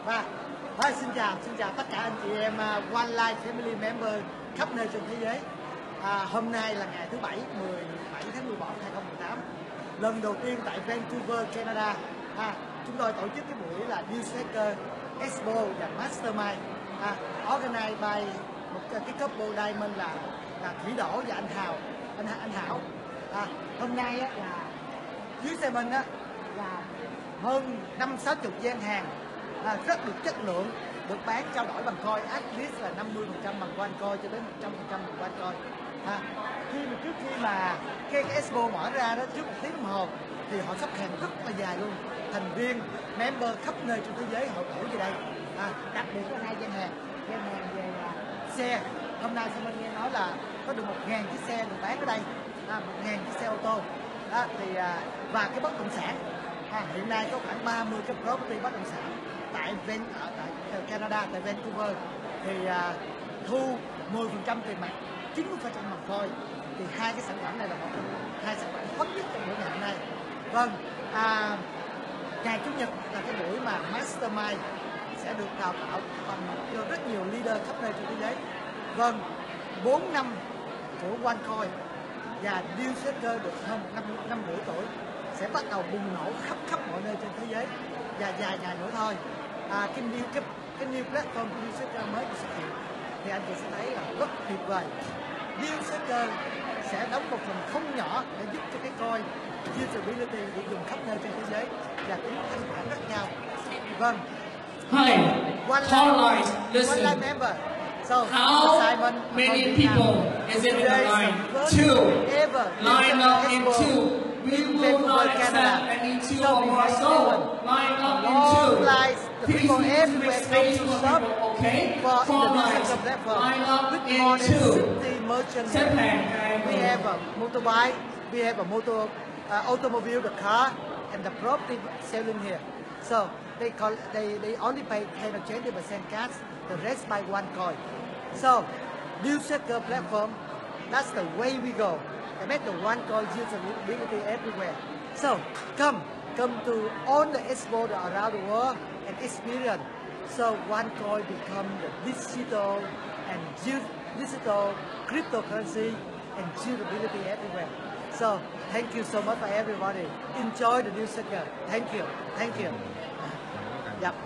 Xin chào tất cả anh chị em One Life Family Member khắp nơi trên thế giới. Hôm nay là ngày thứ Bảy, 17 tháng 11 2018, lần đầu tiên tại Vancouver, Canada. Chúng tôi tổ chức cái buổi là Dealshaker expo và Mastermind, organized by một cái couple diamond là Thủy Đỗ và anh Hảo. Hôm nay là dưới xe mình là hơn 50-60 gian hàng rất được chất lượng, được bán trao đổi bằng coin, at least là 50% bằng one coin cho đến 100% bằng one coin. Trước khi mà cái expo mở ra đó, trước 1 tiếng đồng hồ thì họ sắp hàng rất là dài luôn. Thành viên, member khắp nơi trên thế giới họ đổ về đây. Đặc biệt có 2 gian hàng về xe. Hôm nay mình nghe nói là có được 1.000 chiếc xe được bán ở đây, 1.000 chiếc xe ô tô. Và cái bất động sản. Hiện nay có khoảng 30 cái property bất động sản tại Canada, tại Vancouver, thì thu 10% tiền mặt, 90% bằng coin. Thì 2 cái sản phẩm này là một trong 2 sản phẩm hot nhất trong buổi ngày hôm nay. Ngày Chủ nhật là cái buổi mà Mastermind sẽ được đào tạo cho rất nhiều leader khắp nơi trên thế giới. 4 năm của OneCoin và Dealshaker được hơn 5 rưỡi tuổi sẽ bắt đầu bùng nổ khắp mọi nơi trên thế giới, và vài ngày nữa thôi cái new platform Dealshaker mới được xuất hiện thì anh chị sẽ thấy là rất tuyệt vời. Dealshaker sẽ đóng một phần không nhỏ để giúp cho cái coin usability được dùng khắp nơi trên thế giới và tính thanh khoản rất cao. Hi, Caroline, One listen. Life member. So How Simon, many people is it in the line? 2. Line up in 2. We will not accept any 2 or more. So, line up in 2. Please use the space for people, okay? 4 lines. Line up in 2. We have a motorbike, we have a automobile, the car, and the property selling here. So they only pay 10 or 20% cash, the rest by one coin. So Dealshaker platform, that's the way we go. I make the one coin usability everywhere. So come to all the expo around the world and experience. So one coin become the digital cryptocurrency and usability everywhere. So thank you so much for everybody. Enjoy the Dealshaker. Thank you. Yep.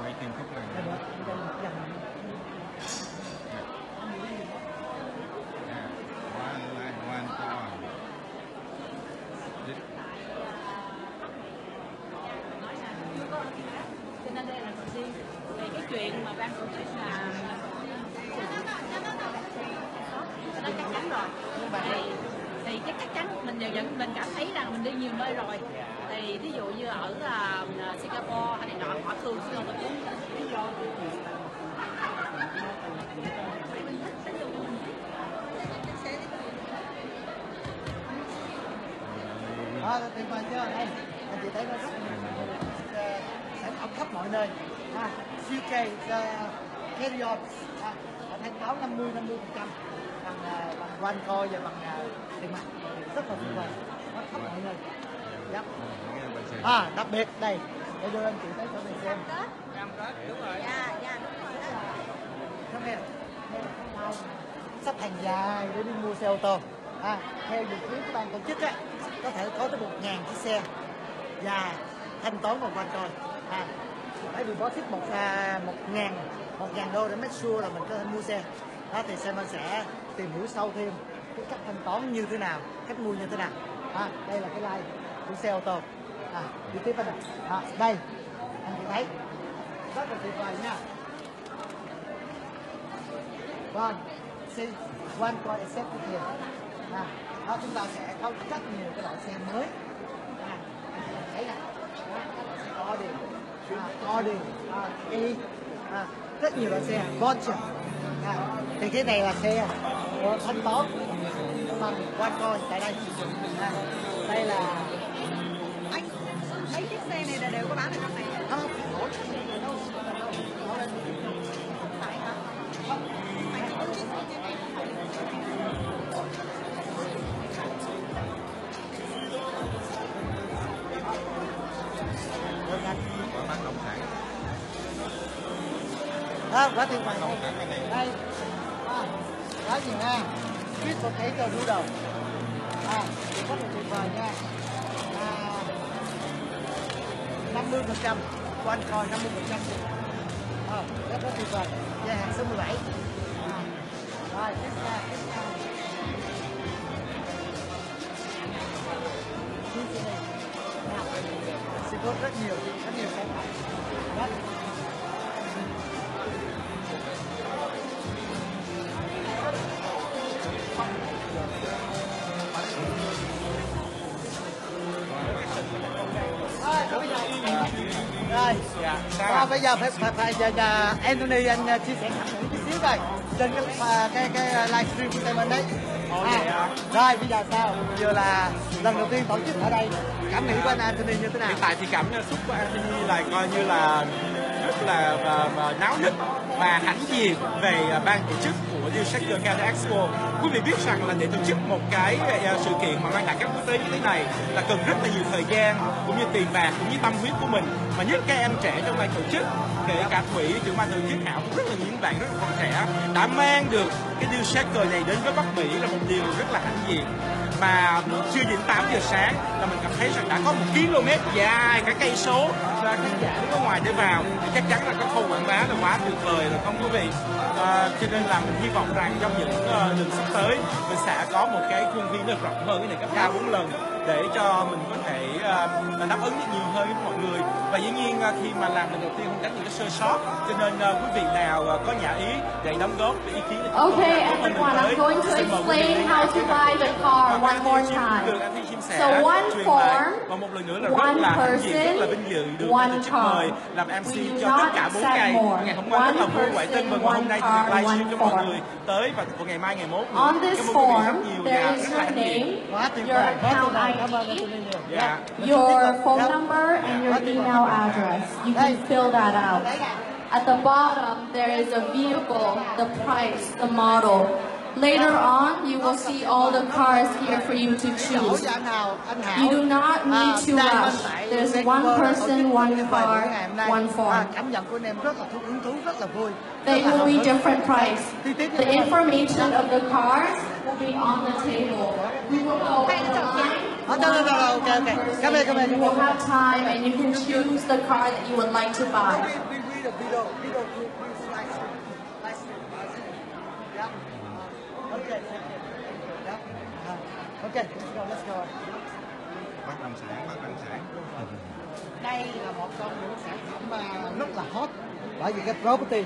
Cho nên đây là đầu tiên về cái chuyện mà ban tổ chức là nó chắc chắn rồi. Thì chắc chắn mình cảm thấy rằng mình đi nhiều nơi rồi. Thì ví dụ như ở Singapore hay này nọ, họ thường xuyên tổ chức. Tuyệt vời chưa? Đây, anh chị thấy nó rất nhiều sản phẩm khắp mọi nơi. UK carry on, thanh toán 50% bằng OneCoin và bằng tiền mặt, rất là tuyệt vời, nó khắp mọi nơi. Đặc biệt đây, để đưa anh chị tới chỗ này xem. Cam kết, đúng rồi. Dạ, Come here. Sắp hàng dài để đi mua xe ô tô. Theo dự kiến của ban tổ chức có thể có tới 1.000 chiếc xe và thanh toán bằng OneCoin. Phải deposit 1.000 đô để make sure là mình có thể mua xe. Thì Simon sẽ tìm hiểu sâu thêm cái cách thanh toán như thế nào, cách mua như thế nào. Đây là cái line của xe ô tô. Đi tiếp anh ạ. Đây anh chị thấy rất là tuyệt vời nha. See, OneCoin accepted here. Chúng ta sẽ có rất nhiều cái loại xe mới. Thấy nè, Audi, rất nhiều loại xe, Porsche. Thì cái này là xe của thanh toán bằng OneCoin tại đây. Đây là mấy chiếc xe này đều có bán ở trong này. không Phải hả? Bán nông sản. quá tuyệt vời. Đây, quá nhiều ha. Sweet potato noodle. Rất là tuyệt vời nha. 50%, one coin 50%. Rất tuyệt vời. Gia hạn số 17. Rồi, tiếp theo. Seafood rất nhiều sản phẩm. Đó. Rồi, bây giờ phải giờ Anthony anh chia sẻ cảm tưởng chút xíu coi trên cái livestream của tụi mình đấy. Rồi bây giờ sao? Vừa là lần đầu tiên tổ chức ở đây, cảm nghĩ của anh Anthony như thế nào? Hiện tại thì cảm xúc của Anthony là coi như là rất là náo nức và hãnh diện về ban tổ chức của Dealshaker expo. Quý vị biết rằng là để tổ chức một cái sự kiện mà mang đẳng cấp quốc tế như thế này là cần rất là nhiều thời gian cũng như tiền bạc cũng như tâm huyết của mình, mà nhất các em trẻ trong ban tổ chức, kể cả Thủy trưởng ban tổ chức Hảo cũng rất là những bạn rất là còn trẻ đã mang được cái Dealshaker này đến với Bắc Mỹ là một điều rất là hãnh diện. Mà chưa đến 8 giờ sáng là mình cảm thấy rằng đã có 1 km dài cả cây số và khán giả đứng ở ngoài để vào, thì chắc chắn là cái khâu quảng bá là quá tuyệt vời rồi không quý vị. Cho nên là mình hy vọng rằng trong những lần sắp tới mình sẽ có một cái khuôn viên được rộng hơn cái này, gấp 3-4 lần để cho mình có thể đáp ứng được nhiều hơn với mọi người. Và dĩ nhiên khi mà làm lần đầu tiên không tránh những cái sơ sót, cho nên quý vị nào có nhà ý để đóng góp ý kiến để Okay, everyone, I'm going to explain how to buy the car one more time. So one form, one person, one car. Làm MC We do cho tất not cả 4 accept ngày. more. Ngày hôm qua rất là vui quậy tên, và hôm nay thì car, livestream one cho mọi form. người tới, và của ngày mai ngày mốt. On this Cảm ơn quý vị rất form, nhiều. there is rất là your hãnh diện. name, Quá tuyệt your vời. account Cảm ơn ID, Anthony nhiều. Dạ. your phone number, and your email address. You can fill that out. At the bottom, there is a vehicle, the price, the model. Later on, you will see all the cars here for you to choose. You do not need to rush. There's one person, one car, one form. Cảm nhận của anh em rất là hứng thú, rất là vui. They will be different price. The information of the cars will be on the table. We will go online. Okay. Come here. You will have time and you can choose the car that you would like to buy. Okay, let's go. Bất động sản. Đây là một trong những sản phẩm rất là hot bởi vì cái property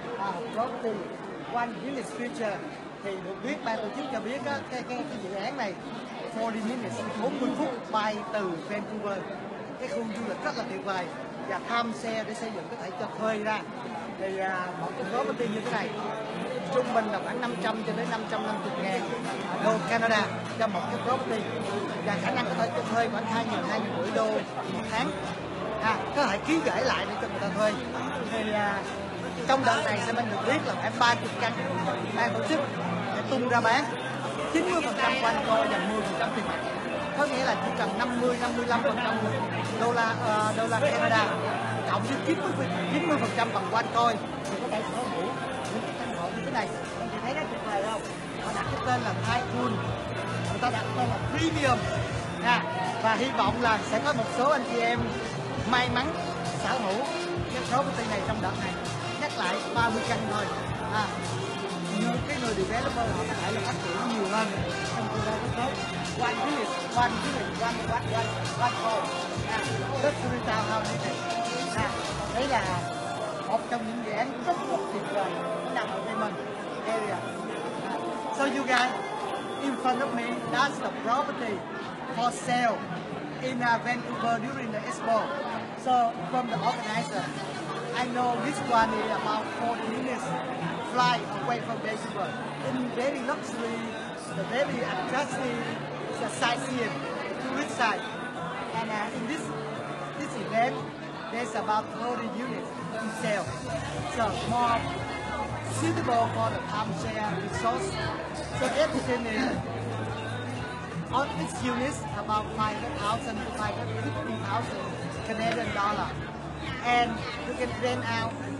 One Village Future thì được biết ban tổ chức cho biết cái dự án này 40 minutes 40 phút bay từ Vancouver, cái khu du lịch rất là tuyệt vời và tham xe để xây dựng có thể cho thuê ra. Thì một cái property như thế này trung bình là khoảng 500 cho đến 550.000 đô Canada cho một cái property, và khả năng có thể cho thuê khoảng 2.000-2.500 đô một tháng. Có thể ký gửi lại để cho người ta thuê. Thì trong đợt này sẽ mình được biết là khoảng 30 căn ban tổ chức để tung ra bán, 90% quanh co và 10% tiền mặt. Có nghĩa là chỉ cần 50-55% đô la Canada cộng với 90% bằng quanh coi thì có thể sở hữu những căn hộ như thế này. Anh chị thấy nó tuyệt vời không? Họ đặt cái tên là Tycoon, người ta đặt tên là Premium và hy vọng là sẽ có một số anh chị em may mắn sở hữu cái property này trong đợt này. Nhắc lại 30 căn thôi. Những cái người developer họ có thể là phát triển nhiều hơn trong tương lai rất tốt. One village, one call. Luxury townhouse như thế. Đấy là một trong những dự án rất tuyệt vời nằm ở đây mình area. So you guys, in front of me, that's the property for sale in Vancouver during the expo. So from the organizer, I know this one is about 40 minutes fly away from Vancouver. In very luxury, the very attractive sightseeing, tourist side. And in this event, there's about 30 units in sale. So more suitable for the timeshare resource. So everything is on each unit about 500,000 to 550,000 Canadian dollar. And you can rent out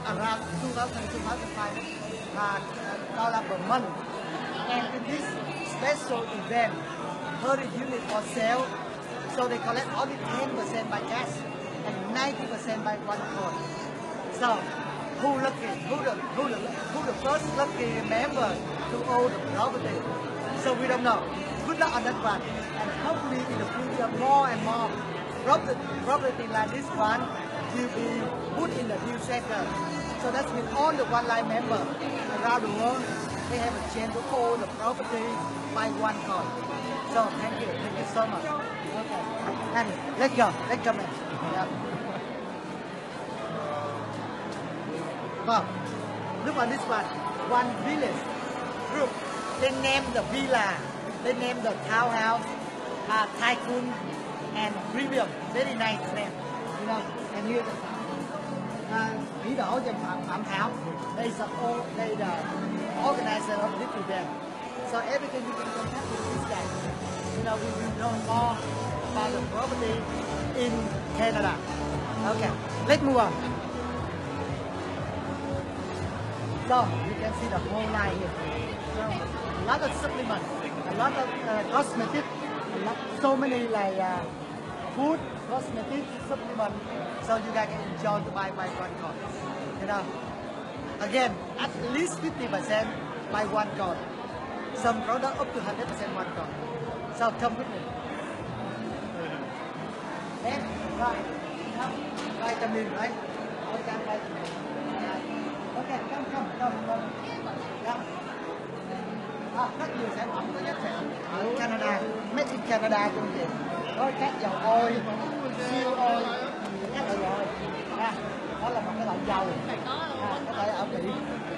around 2,000 $2,500 per month. And in this special event, 30 units for sale, so they collect only 10% by cash and 90% by one coin. So, who the first lucky member to own the property? So we don't know. Good luck on that one. And hopefully in the future more and more property like this one will be put in the Dealshaker. So that means all the one line members around the world, they have a chance to own the property by one coin. So thank you so much. Okay. And let's go. Yeah. Well, look on this one village group. They name the villa, they name the townhouse, tycoon and premium. Very nice name, you know. And here, Mỹ Đỗ và Phạm Thảo, they the organizer of this event. So everything you can contact with this guy. You know, we will know more about the property in Canada. Okay, let's move on. So you can see the whole line here. So, a lot of supplements, a lot of cosmetics, so many like food, cosmetics, supplements. So you guys can enjoy to buy by one coin. You know, again, at least 50% by one coin. Some product up to 100% one coin. So come with me. Then, right, vitamin, right? Okay, vitamin. Okay, come. Rất nhiều sản phẩm có giá trị ở Canada, made in Canada cũng vậy. Có các dầu ôi, siêu ôi, các loại dầu. Đó là một cái loại dầu. Có thể ở Mỹ.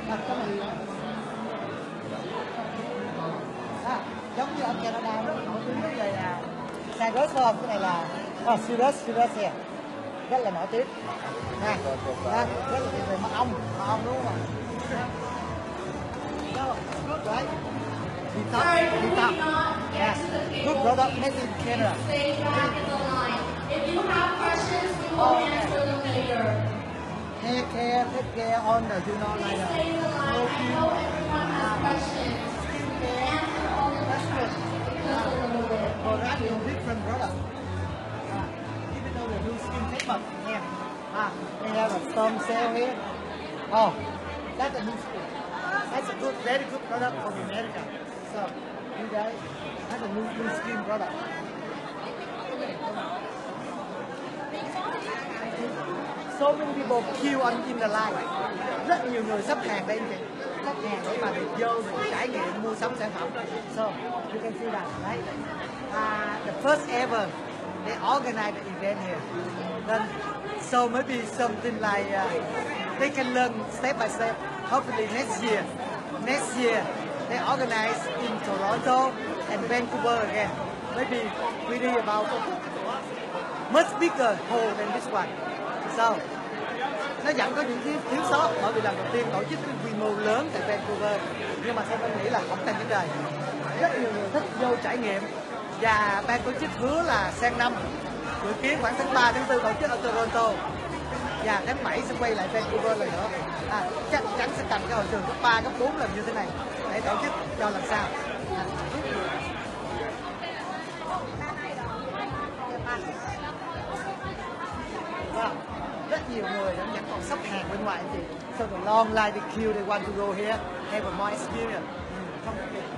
Giống như ở Canada nó nổi tiếng rất là xà rớt không? Cái này là Sirius here. Rất là nổi tiếng. Rất là tuyệt vời, mật ong đúng không ạ? Good, right? Detox. Yes. Good product made in Canada. Stay back in the line. If you have questions, we will answer them later. Take care on the, you know, like Stay in the line. I know everyone has questions. Answer all the questions. Just a little bit. For that, different product. Even though they do skin treatment, yeah. They have a storm sale here. Oh, that's a new skin. That's a good, very good product from America. So, you guys, that's a new skin product. So many people queue in the line. Rất nhiều người sắp hàng đây chị. Sắp hàng để mà được vô để trải nghiệm mua sắm sản phẩm. So, you can see that, right? The first ever, they organize the event here. Then, so maybe something like they can learn step by step. Hopefully next year they organize in Toronto and Vancouver again. Maybe we need about much bigger hole than this one. So, nó vẫn có những cái thiếu sót bởi vì lần đầu tiên tổ chức cái quy mô lớn tại Vancouver, nhưng mà theo tôi nghĩ là không thành vấn đề. Rất nhiều người thích vô trải nghiệm và ban tổ chức hứa là sang năm dự kiến khoảng tháng 3, tháng 4 tổ chức ở Toronto và tháng 7 sẽ quay lại Vancouver lần nữa. Chắc chắn sẽ thành cái hội trường cấp 3, cấp 4 lần như thế này để tổ chức cho lần sau. Rất nhiều người vẫn còn sắp hàng bên ngoài anh chị. So the long line, the queue, they want to go here, have a more experience. Không có việc.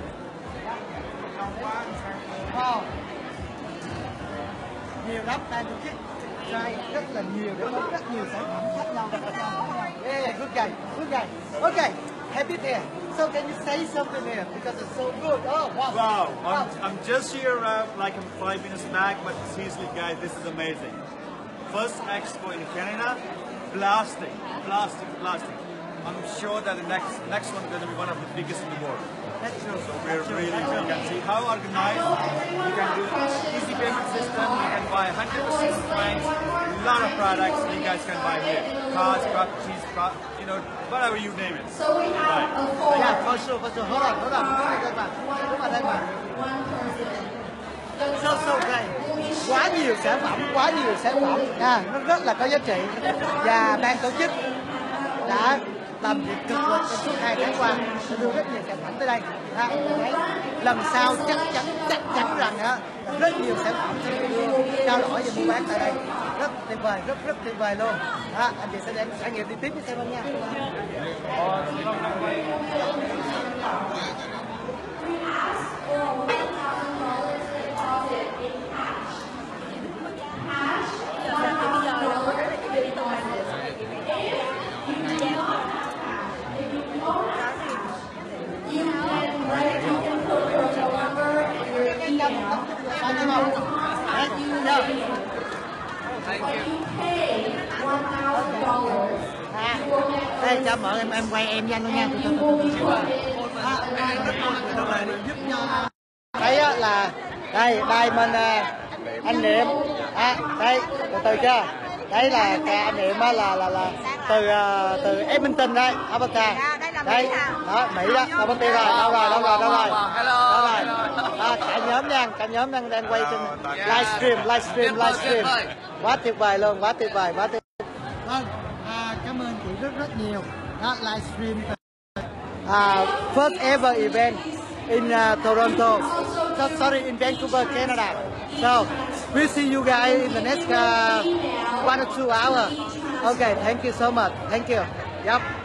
Nhiều lắm, ban tổ chức rất là nhiều để có rất nhiều sản phẩm khác nhau. Yeah, good guy. Okay, happy there. So can you say something here because it's so good? Oh, wow. Wow, I'm just here like I'm 5 minutes back, but seriously, guys, this is amazing. First expo in Canada, blasting. I'm sure that the next one is going to be one of the biggest in the world. That's true. So you can see how organized. You can do easy payment system. You can buy 100% points. A lot of products you guys can buy here. Cars, properties, whatever you name it. So we have a four. Yeah, for sure. Hold on. Đúng rồi đây mà. So great. Quá nhiều sản phẩm. Nó rất là có giá trị. Và ban tổ chức đã làm việc cực lực trong suốt 2 tháng qua để đưa rất nhiều sản phẩm tới đây. Đấy. Lần sau chắc chắn rằng rất nhiều sản phẩm sẽ được đưa trao đổi và mua bán tại đây. Rất tuyệt vời, rất tuyệt vời luôn. Anh chị sẽ đem trải nghiệm đi tiếp với Seven nha. Đây cho mượn em quay em nhanh luôn nha. Giúp cho thấy là đây Diamond anh Niệm đây từ chưa, đấy là anh Niệm là từ Edmonton đây, Alberta đây đó, Mỹ đó, đâu mất tiêu rồi, đâu rồi cả nhóm đang quay trên livestream quá tuyệt vời luôn, quá tuyệt vời. Vâng, cảm ơn chị rất nhiều. Đó, livestream first ever event in Toronto. In Vancouver, Canada. So we'll see you guys in the next 1 or 2 hours. Okay, thank you so much. Thank you. Yep.